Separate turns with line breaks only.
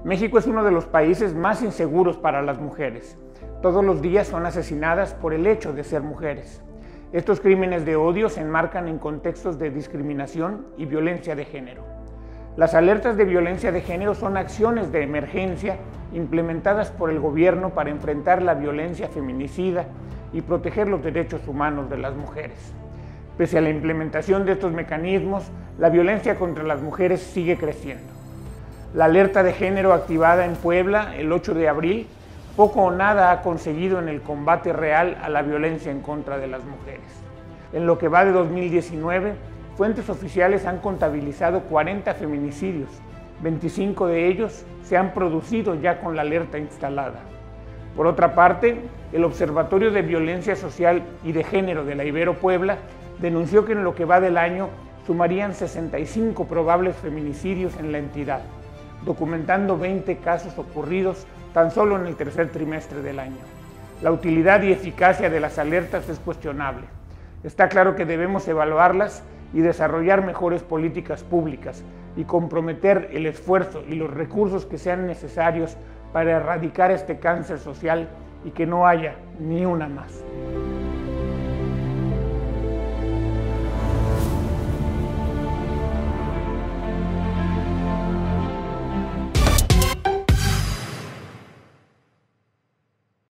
México es uno de los países más inseguros para las mujeres. Todos los días son asesinadas por el hecho de ser mujeres. Estos crímenes de odio se enmarcan en contextos de discriminación y violencia de género. Las alertas de violencia de género son acciones de emergencia implementadas por el gobierno para enfrentar la violencia feminicida y proteger los derechos humanos de las mujeres. Pese a la implementación de estos mecanismos, la violencia contra las mujeres sigue creciendo. La alerta de género activada en Puebla el 8 de abril poco o nada ha conseguido en el combate real a la violencia en contra de las mujeres. En lo que va de 2019, fuentes oficiales han contabilizado 40 feminicidios, 25 de ellos se han producido ya con la alerta instalada. Por otra parte, el Observatorio de Violencia Social y de Género de la Ibero Puebla denunció que en lo que va del año sumarían 65 probables feminicidios en la entidad, documentando 20 casos ocurridos tan solo en el tercer trimestre del año. La utilidad y eficacia de las alertas es cuestionable. Está claro que debemos evaluarlas y desarrollar mejores políticas públicas y comprometer el esfuerzo y los recursos que sean necesarios para erradicar este cáncer social y que no haya ni una más.